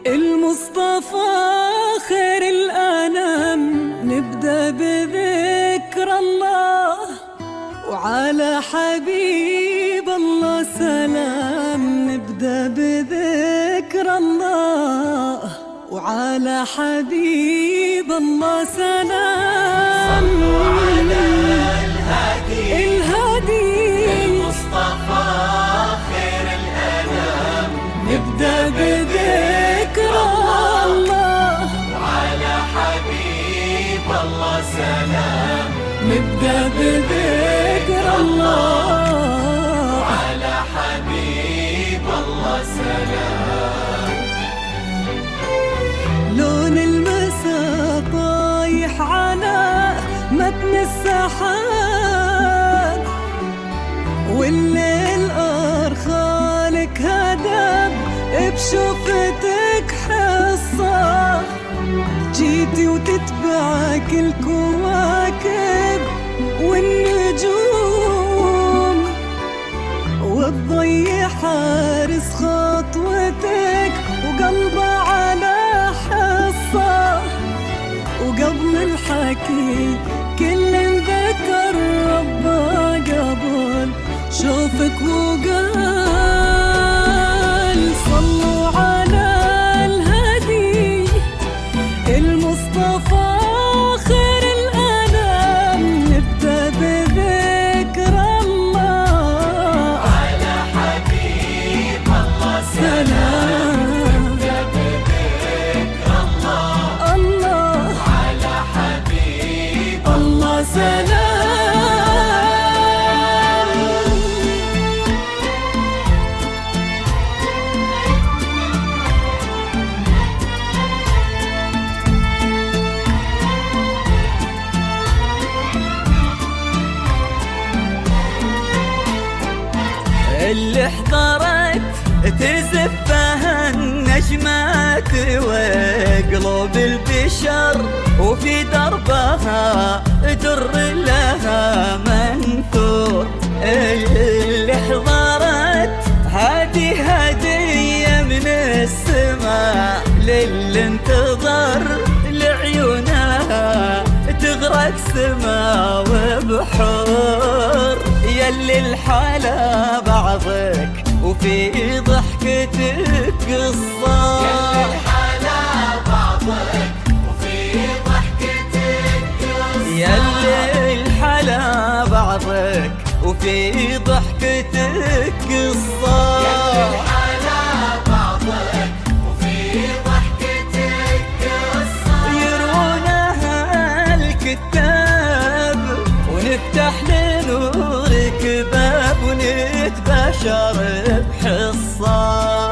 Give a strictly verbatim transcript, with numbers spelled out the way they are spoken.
المصطفى خير الأنام، نبدأ بذكر الله وعلى حبيب الله سلام. نبدأ بذكر الله وعلى حبيب الله سلام. صلوا على الهادي الهادي المصطفى خير الأنام. نبدأ بذكر الله وعلى حبيب الله سلام. نبدأ بذكر الله وعلى حبيب الله سلام. لون المساء طايح على متن السحاب، والليل أرخالك هدب بشوفتك حصة. جيتي وتتبعك الكواكب والنجوم، والضي حارس خطوتك وقلبه على حصة. وقبل الحكي كل ذكر ربه قبل شوفك وقال صلوا على الهادي المصطفى خير الأنام. نبدأ بذكر الله على حبيب الله سلام. نبدأ بذكر الله الله على حبيب الله سلام. اللي حضرت تزفها النجمات وقلوب البشر، وفي دربها در لها منثور. اللي حضرت هذه هدية من السماء للي انتظر لعيونها تغرق سما وبحور. يلي الحلا بعضك وفي ضحكتك قصة. يلي الحلا بعضك وفي ضحكتك قصة. يلي الحلا بعضك وفي ضحكتك قصة. يلي الحلا بعضك وفي ضحكتك قصة. يروونها الكتاب ونفتح لنورك باب ونتبشر بحصة.